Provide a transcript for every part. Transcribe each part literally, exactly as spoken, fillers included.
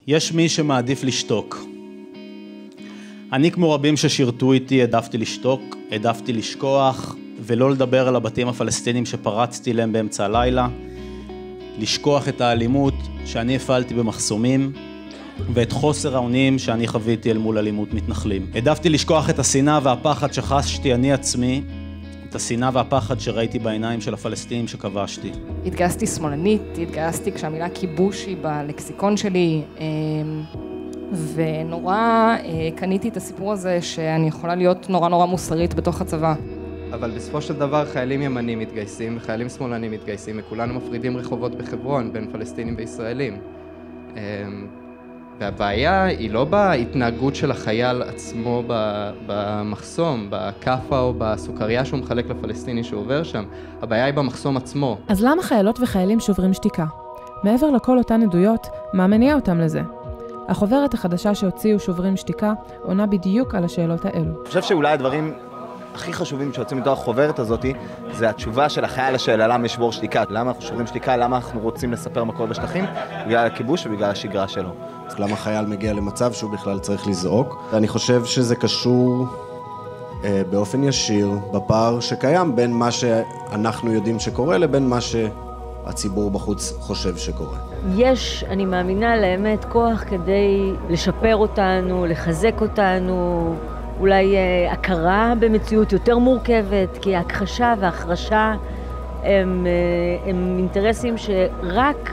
יש מי שמעדיף לשתוק. אני כמו רבים ששירתו איתי העדפתי לשתוק, העדפתי לשכוח ולא לדבר על הבתים הפלסטינים שפרצתי להם באמצע הלילה, לשכוח את האלימות שאני הפעלתי במחסומים ואת חוסר האונים שאני חוויתי אל מול אלימות מתנחלים. העדפתי לשכוח את השנאה והפחד שחשתי אני עצמי, את השנאה והפחד שראיתי בעיניים של הפלסטינים שכבשתי. התגייסתי שמאלנית, התגייסתי כשהמילה כיבוש היא בלקסיקון שלי, ונורא קניתי את הסיפור הזה שאני יכולה להיות נורא נורא מוסרית בתוך הצבא. אבל בסופו של דבר חיילים ימנים מתגייסים וחיילים שמאלנים מתגייסים, וכולנו מפרידים רחובות בחברון בין פלסטינים וישראלים. והבעיה היא לא בהתנהגות של החייל עצמו במחסום, בקפה או בסוכריה שהוא מחלק לפלסטיני שעובר שם. הבעיה היא במחסום עצמו. אז למה חיילות וחיילים שוברים שתיקה? מעבר לכל אותן עדויות, מה מניע אותם לזה? החוברת החדשה שהוציאו שוברים שתיקה עונה בדיוק על השאלות האלו. אני חושב שאולי הדברים הכי חשובים שיוצאים מתוך החוברת הזאת זה התשובה של החייל לשאלה למה לשבור שתיקה. למה אנחנו שוברים שתיקה, למה אנחנו רוצים לספר מה קורה בשטחים? בגלל הכיבוש ובגלל השגרה שלו. אז למה חייל מגיע למצב שהוא בכלל צריך לזעוק? אני חושב שזה קשור אה, באופן ישיר בפער שקיים בין מה שאנחנו יודעים שקורה לבין מה שהציבור בחוץ חושב שקורה. יש, אני מאמינה לאמת, כוח כדי לשפר אותנו, לחזק אותנו, אולי אה, הכרה במציאות יותר מורכבת, כי ההכחשה וההחרשה הם, אה, הם אינטרסים שרק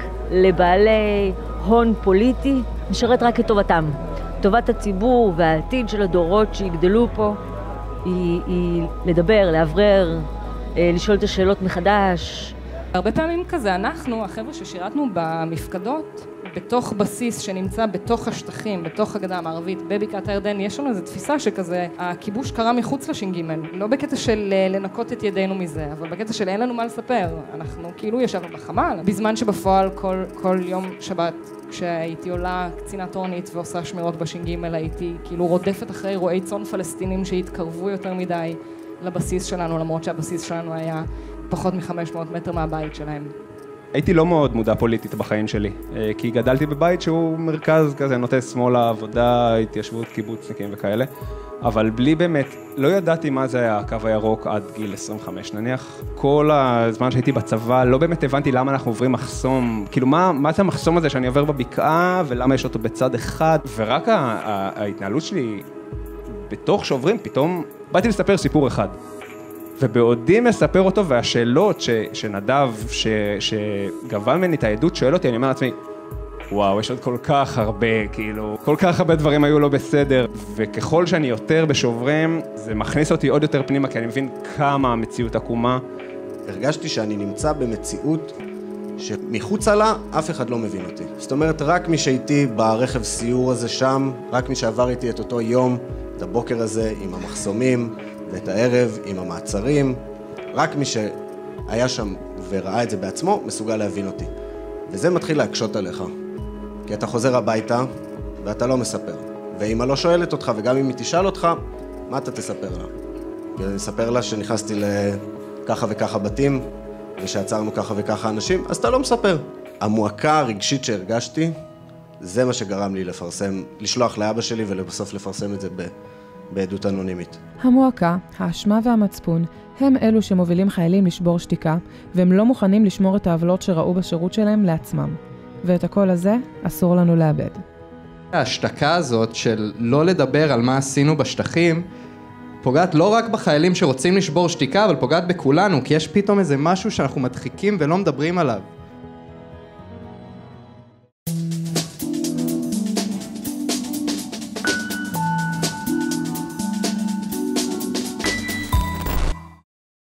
לבעלי הון פוליטי נשרת רק את טובתם. טובת הציבור והעתיד של הדורות שיגדלו פה היא, היא לדבר, להברר, אה, לשאול את השאלות מחדש. הרבה פעמים כזה אנחנו, החבר'ה ששירתנו במפקדות, בתוך בסיס שנמצא בתוך השטחים, בתוך הגדה המערבית, בבקעת הירדן, יש לנו איזו תפיסה שכזה, הכיבוש קרה מחוץ לש"ג, לא בקטע של לנקות את ידינו מזה, אבל בקטע של אין לנו מה לספר. אנחנו כאילו ישבנו בחמ"ל, בזמן שבפועל כל, כל יום שבת, כשהייתי עולה קצינה תורנית ועושה שמירות בש"ג, הייתי כאילו רודפת אחרי רועי צאן פלסטינים שהתקרבו יותר מדי לבסיס שלנו, למרות שהבסיס שלנו היה פחות מ-חמש מאות מטר מהבית שלהם. הייתי לא מאוד מודע פוליטית בחיים שלי, כי גדלתי בבית שהוא מרכז כזה, נוטה שמאלה, עבודה, התיישבות, קיבוצניקים וכאלה, אבל בלי באמת, לא ידעתי מה זה היה הקו הירוק עד גיל עשרים וחמש, נניח כל הזמן שהייתי בצבא, לא באמת הבנתי למה אנחנו עוברים מחסום, כאילו מה, מה זה המחסום הזה שאני עובר בבקעה, ולמה יש אותו בצד אחד, ורק ההתנהלות שלי בתוך שעוברים, פתאום באתי לספר סיפור אחד. ובעודי מספר אותו, והשאלות ש, שנדב, ש, שגבה ממני את העדות, שואל אותי, אני אומר לעצמי, וואו, יש עוד כל כך הרבה, כאילו, כל כך הרבה דברים היו לא בסדר, וככל שאני יותר בשוברים, זה מכניס אותי עוד יותר פנימה, כי אני מבין כמה המציאות עקומה. הרגשתי שאני נמצא במציאות שמחוצה לה אף אחד לא מבין אותי. זאת אומרת, רק מי שהייתי ברכב סיור הזה שם, רק מי שעבר איתי את אותו יום, את הבוקר הזה עם המחסומים, ואת הערב עם המעצרים, רק מי שהיה שם וראה את זה בעצמו, מסוגל להבין אותי. וזה מתחיל להקשות עליך, כי אתה חוזר הביתה ואתה לא מספר. ואמא לא שואלת אותך, וגם אם היא תשאל אותך, מה אתה תספר לה? כי אני אספר לה שנכנסתי לככה וככה בתים, ושעצרנו ככה וככה אנשים, אז אתה לא מספר. המועקה הרגשית שהרגשתי, זה מה שגרם לי לפרסם, לשלוח לאבא שלי ולבסוף לפרסם את זה ב... בעדות אנונימית. המועקה, האשמה והמצפון הם אלו שמובילים חיילים לשבור שתיקה, והם לא מוכנים לשמור את העוולות שראו בשירות שלהם לעצמם. ואת הכל הזה אסור לנו לאבד. ההשתקה הזאת של לא לדבר על מה עשינו בשטחים, פוגעת לא רק בחיילים שרוצים לשבור שתיקה, אבל פוגעת בכולנו, כי יש פתאום איזה משהו שאנחנו מדחיקים ולא מדברים עליו.